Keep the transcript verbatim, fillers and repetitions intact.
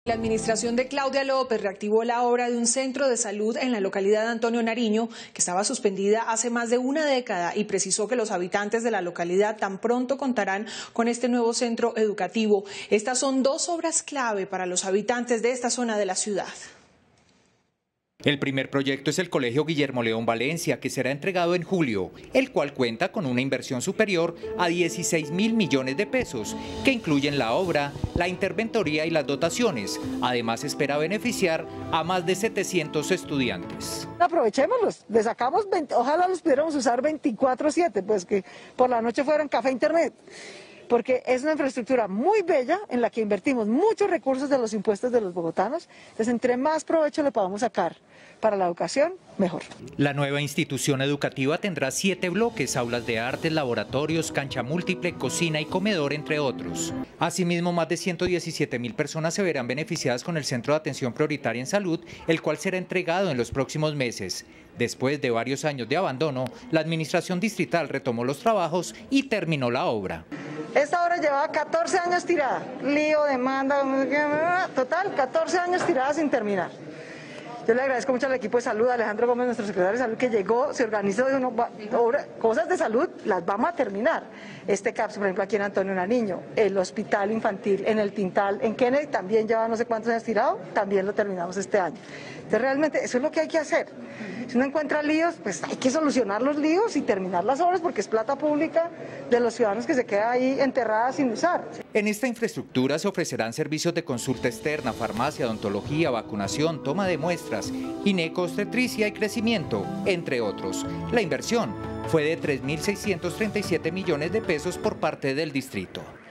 La administración de Claudia López reactivó la obra de un centro de salud en la localidad de Antonio Nariño, que estaba suspendida hace más de una década, y precisó que los habitantes de la localidad tan pronto contarán con este nuevo centro educativo. Estas son dos obras clave para los habitantes de esta zona de la ciudad. El primer proyecto es el Colegio Guillermo León Valencia, que será entregado en julio, el cual cuenta con una inversión superior a dieciséis mil millones de pesos, que incluyen la obra, la interventoría y las dotaciones. Además, espera beneficiar a más de setecientos estudiantes. Aprovechémoslos, les sacamos, veinte, ojalá los pudiéramos usar veinticuatro siete, pues que por la noche fueran café internet. Porque es una infraestructura muy bella en la que invertimos muchos recursos de los impuestos de los bogotanos. Entonces, entre más provecho le podamos sacar para la educación, mejor. La nueva institución educativa tendrá siete bloques, aulas de artes, laboratorios, cancha múltiple, cocina y comedor, entre otros. Asimismo, más de ciento diecisiete mil personas se verán beneficiadas con el Centro de Atención Prioritaria en Salud, el cual será entregado en los próximos meses. Después de varios años de abandono, la administración distrital retomó los trabajos y terminó la obra. Esta obra llevaba catorce años tirada, lío, demanda, total, catorce años tirada sin terminar. Yo le agradezco mucho al equipo de salud, a Alejandro Gómez, nuestro secretario de salud, que llegó, se organizó, dijo, no, obra, cosas de salud las vamos a terminar. Este CAPS, por ejemplo, aquí en Antonio Nariño, el hospital infantil en el Tintal, en Kennedy, también lleva no sé cuántos años tirado, también lo terminamos este año. Entonces, realmente, eso es lo que hay que hacer. Si uno encuentra líos, pues hay que solucionar los líos y terminar las obras, porque es plata pública de los ciudadanos que se queda ahí enterrada sin usar. En esta infraestructura se ofrecerán servicios de consulta externa, farmacia, odontología, vacunación, toma de muestras, gineco-obstetricia y crecimiento, entre otros. La inversión fue de tres mil seiscientos treinta y siete millones de pesos por parte del distrito.